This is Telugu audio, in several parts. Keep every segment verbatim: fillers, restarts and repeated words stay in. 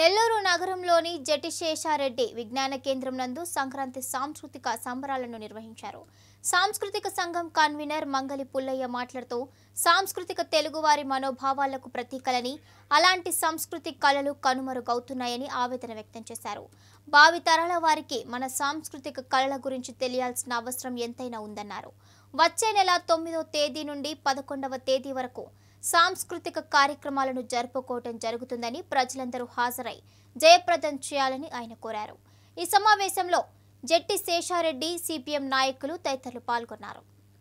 నెల్లూరు నగరంలోని జట్టి శేషారెడ్డి విజ్ఞాన కేంద్రం నందు సంక్రాంతి సాంస్కృతిక సంబరాలను నిర్వహించారు. సాంస్కృతిక సంఘం కన్వీనర్ మంగలి పుల్లయ్య మాట్లాడుతూ సాంస్కృతిక తెలుగువారి మనోభావాలకు ప్రతీకలని, అలాంటి సంస్కృతి కళలు కనుమరుగవుతున్నాయని ఆవేదన వ్యక్తం చేశారు. భావి తరాల వారికి మన సాంస్కృతిక కళల గురించి తెలియాల్సిన అవసరం ఎంతైనా ఉందన్నారు. వచ్చే నెల తొమ్మిదవ తేదీ నుండి పదకొండవ తేదీ వరకు సాంస్కృతిక కార్యక్రమాలను జరుపుకోవడం జరుగుతుందని ప్రజలందరూ హాజరై జయప్రదం చేయాలని ఆయన కోరారు. ఈ సమావేశంలో జట్టి శేషారెడ్డి, సిపిఎం నాయకులు తదితరులు పాల్గొన్నారు.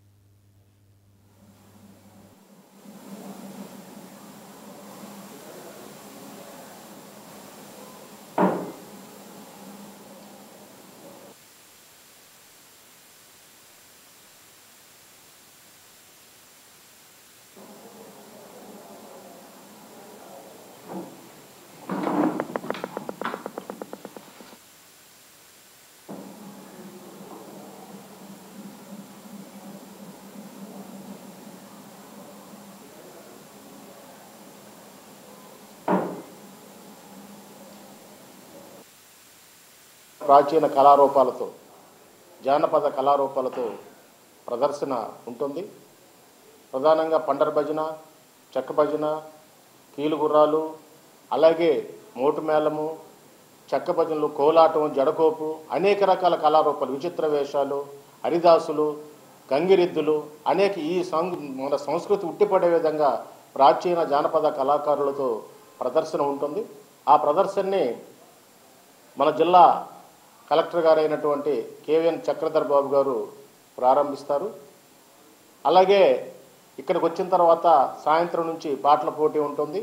ప్రాచీన కళారూపాలతో, జానపద కళారూపాలతో ప్రదర్శన ఉంటుంది. ప్రధానంగా పండర భజన, చెక్క భజన, కీలుగుర్రాలు, అలాగే మోటుమేళము, చెక్క భజనలు, కోలాటం, జడకోపు, అనేక రకాల కళారూపాలు, విచిత్ర వేషాలు, హరిదాసులు, గంగిరెద్దులు, అనేక ఈ సం మన సంస్కృతి ఉట్టిపడే విధంగా ప్రాచీన జానపద కళాకారులతో ప్రదర్శన ఉంటుంది. ఆ ప్రదర్శనని మన జిల్లా కలెక్టర్ గారు అయినటువంటి కేవీఎన్ చక్రధర్ బాబు గారు ప్రారంభిస్తారు. అలాగే ఇక్కడికి వచ్చిన తర్వాత సాయంత్రం నుంచి పాటల పోటీ ఉంటుంది.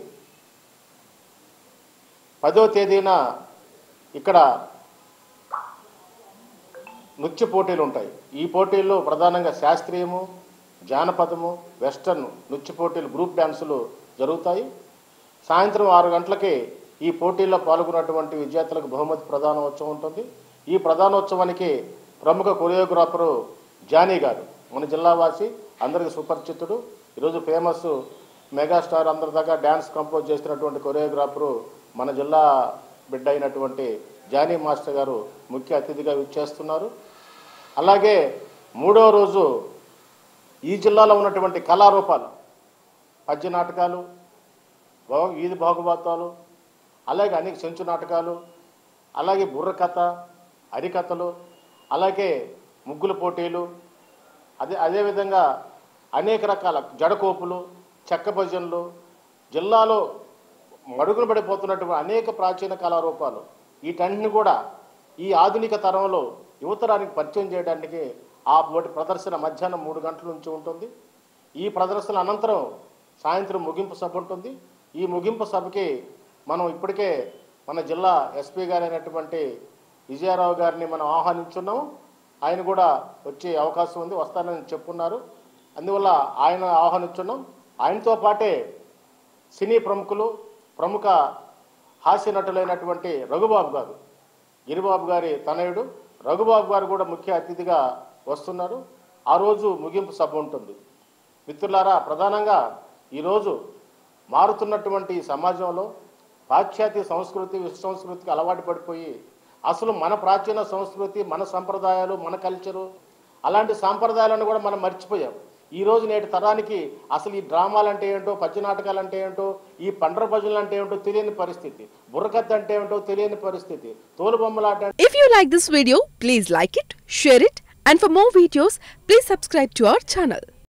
పదో తేదీన ఇక్కడ నృత్య పోటీలు ఉంటాయి. ఈ పోటీల్లో ప్రధానంగా శాస్త్రీయము, జానపదము, వెస్టర్న్ నృత్య పోటీలు, గ్రూప్ డ్యాన్సులు జరుగుతాయి. సాయంత్రం ఆరు గంటలకి ఈ పోటీల్లో పాల్గొన్నటువంటి విద్యార్థులకు బహుమతి ప్రధానోత్సవం ఉంటుంది. ఈ ప్రధానోత్సవానికి ప్రముఖ కొరియోగ్రాఫరు జానీ గారు, మన జిల్లావాసి, అందరికి సుపరిచితుడు, ఈరోజు ఫేమస్ మెగాస్టార్ అందరి దగ్గర డ్యాన్స్ కంపోజ్ చేస్తున్నటువంటి కొరియోగ్రాఫరు మన జిల్లా బిడ్డ అయినటువంటి జానీ మాస్టర్ గారు ముఖ్య అతిథిగా విచ్చేస్తున్నారు. అలాగే మూడో రోజు ఈ జిల్లాలో ఉన్నటువంటి కళారూపాలు, పద్య నాటకాలు, వీధి భాగవతాలు, అలాగే అనేక చెంచు నాటకాలు, అలాగే బుర్రకథ, హరికథలు, అలాగే ముగ్గుల పోటీలు, అదే అదేవిధంగా అనేక రకాల జడకోపులు, చెక్క భజనలు, జిల్లాలో మడుగులు పడిపోతున్నటువంటి అనేక ప్రాచీన కళారూపాలు, వీటన్నిటిని కూడా ఈ ఆధునిక తరంలో యువతరానికి పరిచయం చేయడానికి ఆ పోటీ ప్రదర్శన మధ్యాహ్నం మూడు గంటల నుంచి ఉంటుంది. ఈ ప్రదర్శన అనంతరం సాయంత్రం ముగింపు సభ ఉంటుంది. ఈ ముగింపు సభకి మనం ఇప్పటికే మన జిల్లా ఎస్పీ గారు అయినటువంటి విజయారావు గారిని మనం ఆహ్వానించున్నాము. ఆయన కూడా వచ్చే అవకాశం ఉంది, వస్తానని చెప్పున్నారు. అందువల్ల ఆయన ఆహ్వానించున్నాం. ఆయనతో పాటే సినీ ప్రముఖులు, ప్రముఖ హాస్య నటులైనటువంటి రఘుబాబు గారు, గిరిబాబు గారి తనయుడు రఘుబాబు గారు కూడా ముఖ్య అతిథిగా వస్తున్నారు. ఆ రోజు ముగింపు సభ ఉంటుంది. మిత్రులారా, ప్రధానంగా ఈరోజు మారుతున్నటువంటి సమాజంలో పాశ్చాత్య సంస్కృతి, విశ్వ సంస్కృతికి అలవాటు పడిపోయి అసలు మన ప్రాచీన సంస్కృతి, మన సంప్రదాయాలు, మన కల్చరు, అలాంటి సాంప్రదాయాలను కూడా మనం మర్చిపోయాం. ఈరోజు నేటి తరానికి అసలు ఈ డ్రామాలు అంటే ఏంటో, పద్య నాటకాలు అంటే ఏంటో, ఈ పండ్ర భజనలు అంటే ఏంటో తెలియని పరిస్థితి, బుర్రకథ అంటే ఏంటో తెలియని పరిస్థితి, తోలుబొమ్మలాట. If you like this video, please like it, share it, and for more videos, please subscribe to our channel.